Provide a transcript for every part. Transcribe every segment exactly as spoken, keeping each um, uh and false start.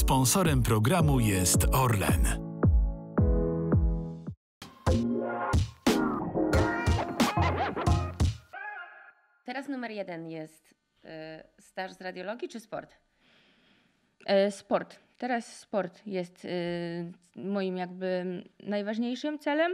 Sponsorem programu jest Orlen. Teraz numer jeden jest y, staż z radiologii czy sport? E, sport. Teraz sport jest y, moim jakby najważniejszym celem,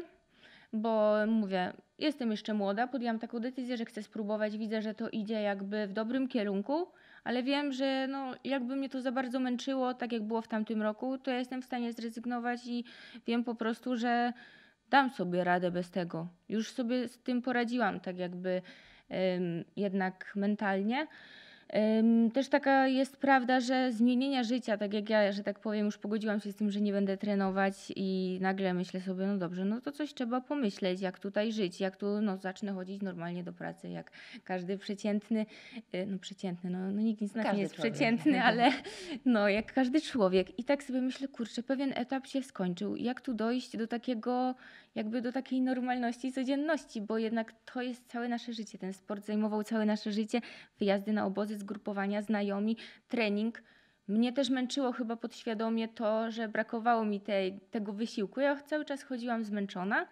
bo mówię, jestem jeszcze młoda, podjęłam taką decyzję, że chcę spróbować, widzę, że to idzie jakby w dobrym kierunku, ale wiem, że no, jakby mnie to za bardzo męczyło, tak jak było w tamtym roku, to ja jestem w stanie zrezygnować i wiem po prostu, że dam sobie radę bez tego. Już sobie z tym poradziłam tak jakby ym, jednak mentalnie. Ym, Też taka jest prawda, że zmienienia życia, tak jak ja, że tak powiem, już pogodziłam się z tym, że nie będę trenować i nagle myślę sobie, no dobrze, no to coś trzeba pomyśleć, jak tutaj żyć, jak tu no, zacznę chodzić normalnie do pracy, jak każdy przeciętny, y, no przeciętny, no, no nikt z nas Każdy nie jest człowiek. przeciętny, ale no jak każdy człowiek. I tak sobie myślę, kurczę, pewien etap się skończył. Jak tu dojść do takiego, jakby do takiej normalności, codzienności, bo jednak to jest całe nasze życie. Ten sport zajmował całe nasze życie, wyjazdy na obozy, zgrupowania, znajomi, trening. Mnie też męczyło chyba podświadomie to, że brakowało mi tej, tego wysiłku. Ja cały czas chodziłam zmęczona,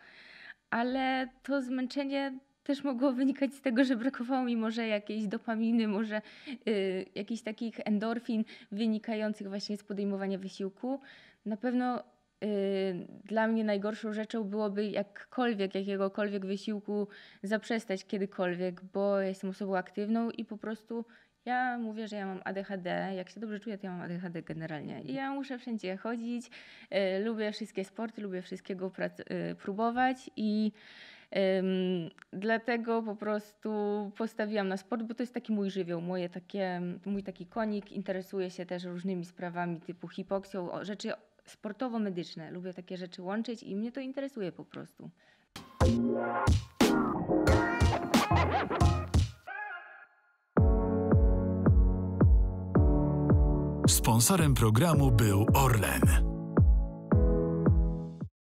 ale to zmęczenie też mogło wynikać z tego, że brakowało mi może jakiejś dopaminy, może y, jakichś takich endorfin wynikających właśnie z podejmowania wysiłku. Na pewno y, dla mnie najgorszą rzeczą byłoby jakkolwiek, jakiegokolwiek wysiłku zaprzestać kiedykolwiek, bo ja jestem osobą aktywną i po prostu ja mówię, że ja mam A D H D. Jak się dobrze czuję, to ja mam A D H D generalnie. I ja muszę wszędzie chodzić, y, lubię wszystkie sporty, lubię wszystkiego prac- y, próbować i Ym, dlatego po prostu postawiłam na sport, bo to jest taki mój żywioł, moje takie, mój taki konik. Interesuję się też różnymi sprawami typu hipoksją, o, rzeczy sportowo-medyczne. Lubię takie rzeczy łączyć i mnie to interesuje po prostu. Sponsorem programu był Orlen.